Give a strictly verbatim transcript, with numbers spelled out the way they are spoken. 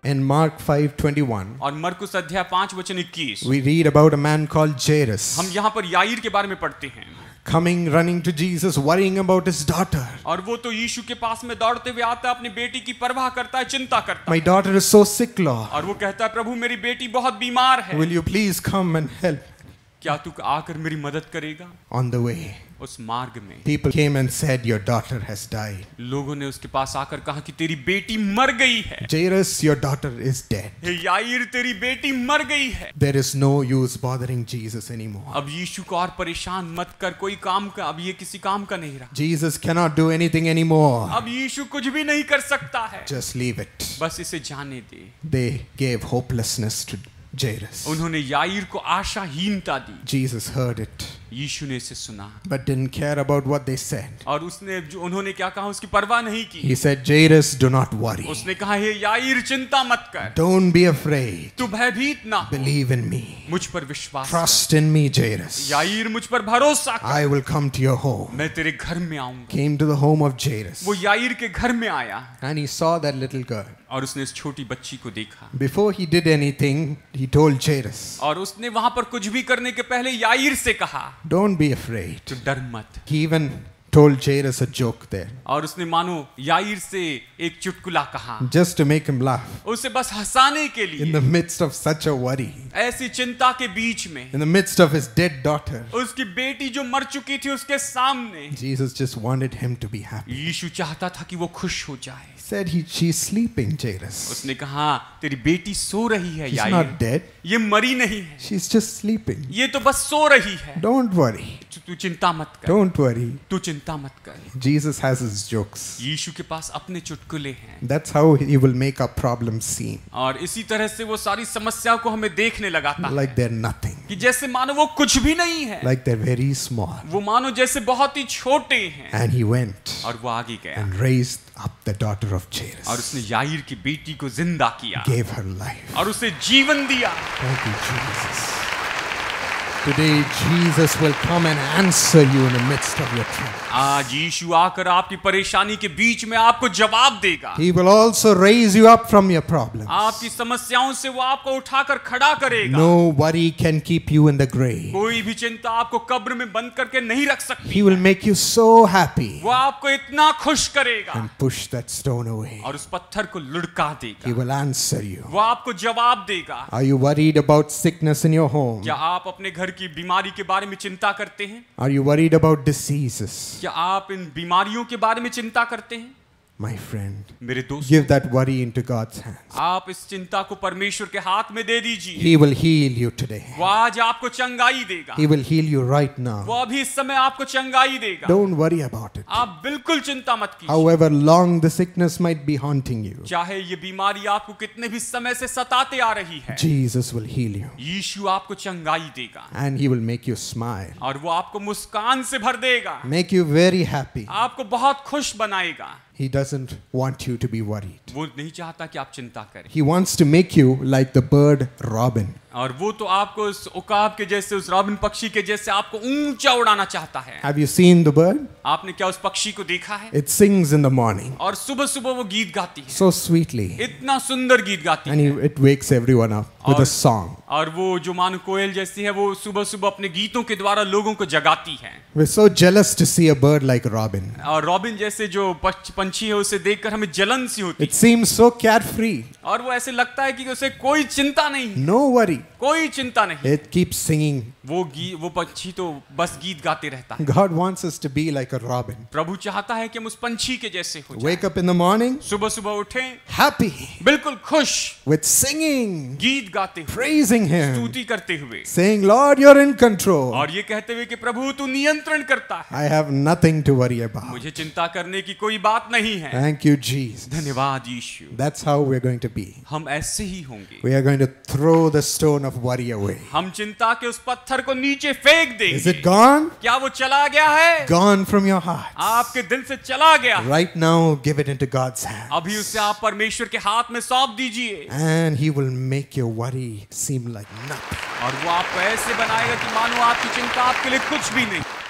In Mark five twenty-one, और मरकुस अध्याय पाँच वचन इक्कीस, we read about a man called Jairus हम यहाँ पर याईर के बारे में पढ़ते हैं। coming running to Jesus, worrying about his daughter. और वो तो यीशु के पास में दौड़ते हुए आता है, अपनी बेटी की परवाह करता है, चिंता करता My है। daughter is so sick, Lord. और वो कहता है, प्रभु मेरी बेटी बहुत बीमार है, Will you please come and help? क्या तू आकर मेरी मदद करेगा? On the way, उस मार्ग में people came and said, your daughter has died. लोगों ने उसके पास आकर कहा कि तेरी बेटी मर गई है। Jairus, your daughter is dead. हे याईर, तेरी बेटी मर गई है। There is no use bothering Jesus anymore. अब यीशु को और परेशान मत कर, कोई काम का अब ये किसी काम का नहीं रहा। Jesus cannot do anything anymore. अब यीशु कुछ भी नहीं कर सकता है, Just leave it. बस इसे जाने दे। They gave hopelessness to Jairus. उन्होंने याईर को आशाहीनता दी। Jesus heard it, यीशु ने इसे सुना but didn't care about what they said. और उसने जो उन्होंने क्या कहा उसकी परवाह नहीं की। He said, Jairus, do not worry. उसने कहा, हे याईर, चिंता मत कर, Don't be afraid. तू भयभीत ना हो, Believe in me. मुझ पर विश्वास कर। Trust in me, Jairus. याईर, मुझ पर भरोसा कर, I will come to your home. मैं तेरे घर में आऊंगा। Came to the home of Jairus, वो याईर के घर में आया and he saw that little girl. और उसने इस छोटी बच्ची को देखा। Before he did anything, he told Jairus, और उसने वहां पर कुछ भी करने के पहले याईर से कहा, don't be afraid. तू डर मत। He even told Jairus a joke there, और उसने मानो याईर से एक चुटकुला कहा, just to make him laugh. उसे बस हंसाने के In लिए। the midst of such a worry, ऐसी चिंता के बीच में in the midst of his dead daughter, उसकी बेटी जो मर चुकी थी उसके सामने, Jesus just wanted him to be happy. यीशु चाहता था कि वो खुश हो जाए। He said, he, she's sleeping, Jairus. उसने कहा, तेरी बेटी सो रही है She's याईर, not dead. ये मरी नहीं है, She's just sleeping. ये तो बस सो रही है। Don't worry. तू तू चिंता मत कर, Don't worry. तू चिंता मत कर। Jesus has his jokes. यीशु के पास अपने चुटकुले हैं, That's how he will make our problems seem और इसी तरह से वो सारी समस्याओं को हमें देखने लगाता है like they're nothing, कि जैसे मानो वो कुछ भी नहीं है, like they're very small. वो मानो जैसे बहुत ही छोटे हैं। And he went और वो आगे गया and raised up the daughter of और Jairus, उसने याईर की बेटी को जिंदा किया gave her life. और उसे जीवन दिया। Thank you, Jesus. Today, Jesus will come and answer you in the midst of your trouble. आज यीशु आकर आपकी परेशानी के बीच में आपको जवाब देगा। He will also raise you up from your problems. आपकी समस्याओं से वो आपको उठाकर खड़ा करेगा। No worry can keep you in the grave. कोई भी चिंता आपको कब्र में बंद करके नहीं रख सकती। He will make you so happy वो आपको इतना खुश करेगा and push that stone away. और उस पत्थर को लुढ़का He देगा। will answer you. वो आपको जवाब देगा। Are you worried about sickness in your home? क्या आप अपने घर की बीमारी के बारे में चिंता करते हैं? Are you worried about diseases? क्या आप इन बीमारियों के बारे में चिंता करते हैं? My friend, मेरे दोस्त, give that worry into God's hands. आप इस चिंता को परमेश्वर के हाथ में दे दीजिए। He will heal you today. वो आज आपको चंगाई देगा। He will heal you right now. वो अभी इस समय आपको चंगाई देगा। Don't worry about it. आप बिल्कुल चिंता मत कीजिए। However long the sickness might be haunting you, चाहे ये बीमारी आपको कितने भी समय से सताते आ रही है, Jesus will heal you. यीशु आपको चंगाई देगा And He will make you smile, और वो आपको मुस्कान से भर देगा, make you very happy. आपको बहुत खुश बनाएगा। He doesn't want you to be worried. वो नहीं चाहता कि आप चिंता करें, He wants to make you like the bird robin. और वो तो आपको उस उकाब के जैसे, उस रॉबिन पक्षी के जैसे आपको ऊंचा उड़ाना चाहता है। Have you seen the bird? आपने क्या उस पक्षी को देखा है? It sings in the morning और सुबह सुबह वो गीत गाती है, so sweetly, इतना सुंदर गीत गाती and है। he, it wakes everyone up with a song. और वो जो मानो कोयल जैसी है, वो सुबह सुबह अपने गीतों के द्वारा लोगों को जगाती है। We're so jealous to see a bird like robin. और रॉबिन जैसे जो पक्ष- पंछी है, उसे देखकर हमें जलन सी होती It seems so carefree, है और वो ऐसे लगता है कि उसे कोई चिंता नहीं, no worry. कोई चिंता नहीं। It keeps singing. वो गी वो पंछी तो बस गीत गाते रहता है। God wants us to be like a robin. प्रभु चाहता है कि हम उस पंछी के जैसे हो जाएं। Wake up in the morning, सुबह सुबह उठें happy, बिल्कुल खुश, with singing, गीत गाते हुए, praising Him, स्तुति करते हुए, saying, Lord, you're in control. और ये कहते हुए कि प्रभु तू नियंत्रण करता है, I have nothing to worry about. मुझे चिंता करने की कोई बात नहीं है। Thank you, Jesus. धन्यवाद यीशु। That's how we're going to be. हम ऐसे ही होंगे। We are going to throw the stone of worry away. हम चिंता के उस पत्थर को नीचे फेंक Is देंगे। it gone? क्या वो चला गया है? Gone from your heart. आपके दिल से चला गया। Right now, give it into God's hands. अभी उसे आप परमेश्वर के हाथ में सौंप दीजिए And He will make your worry seem like nothing. और वो आपको ऐसे बनाएगा कि मानो आपकी चिंता आपके लिए कुछ भी नहीं।